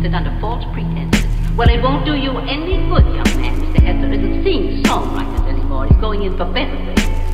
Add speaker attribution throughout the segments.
Speaker 1: accepted under false pretenses. Well, it won't do you any good, young man. Mr. Hessler isn't seeing songwriters anymore. He's going in for better things.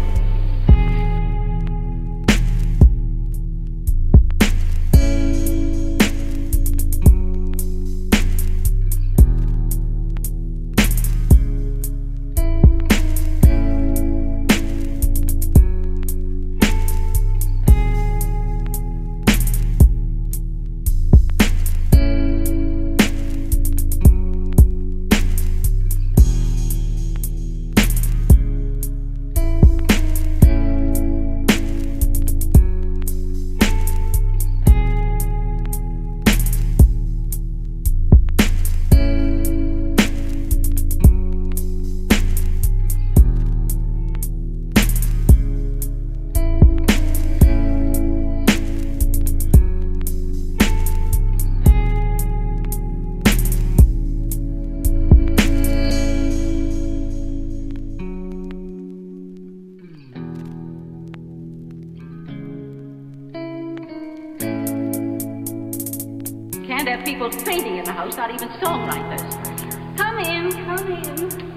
Speaker 1: Can't have people painting in the house, not even songwriters. Come in, come in.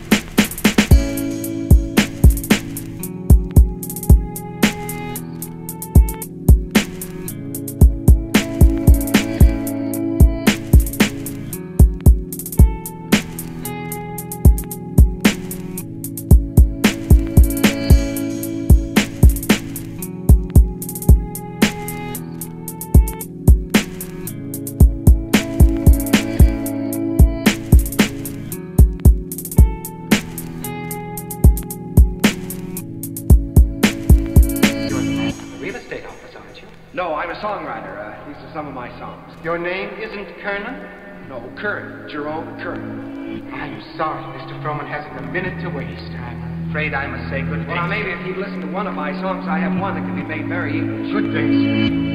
Speaker 2: No, I'm a songwriter. These are some of my songs.
Speaker 3: Your name isn't Kernan?
Speaker 2: No, Kern. Jerome Kern.
Speaker 3: I'm sorry, Mr. Froman hasn't a minute to waste. I'm afraid I must say good day.
Speaker 2: Well, now, maybe if he'd listen to one of my songs, I have one that could be made very English.
Speaker 3: Good day, sir.